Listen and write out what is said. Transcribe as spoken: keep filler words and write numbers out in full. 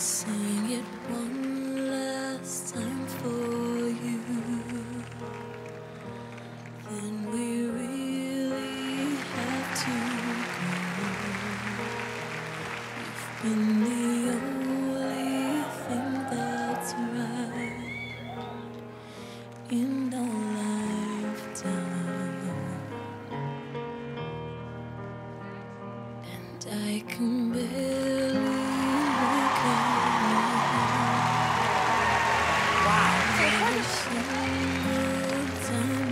Sing it one last time for you. Then we really have to go. You've been the only thing that's right in our lifetime, and I can barely look at Wow. every single time